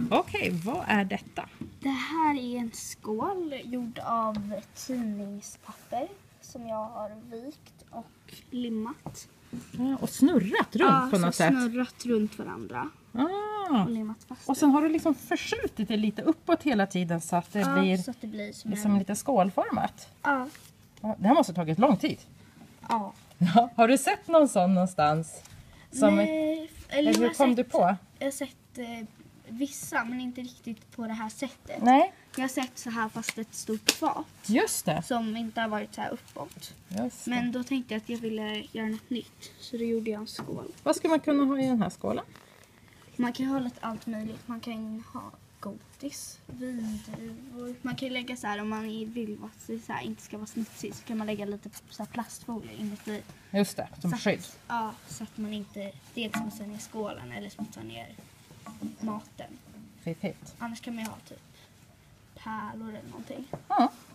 Okej, vad är detta? Det här är en skål gjord av tidningspapper som jag har vikt och limmat. Ja, och snurrat runt på något sätt. Snurrat runt varandra. Och limmat fast. Och sen har du liksom förskjutit det lite uppåt hela tiden så att det blir, så att det blir som liksom lite skålformat. Ja. Det här måste ha tagit lång tid. Ja. Har du sett någon sån någonstans? Nej, eller hur kom du på? Jag har sett vissa, men inte riktigt på det här sättet. Nej. Jag har sett så här fast ett stort fat. Just det. Som inte har varit så här uppåt. Just det. Men då tänkte jag att jag ville göra något nytt. Så då gjorde jag en skål. Vad ska man kunna ha i den här skålen? Man kan ha lite allt möjligt. Man kan ha godis, vindruvor. Man kan lägga så här, om man vill att det så här inte ska vara smutsigt, så kan man lägga lite så här plastfolie inuti. Just det, som skydd. Ja, så att man inte dels smutsar ner skålen eller smutsar ner maten. Fiffigt. Annars kan man ju ha typ pärlor eller någonting. Ja,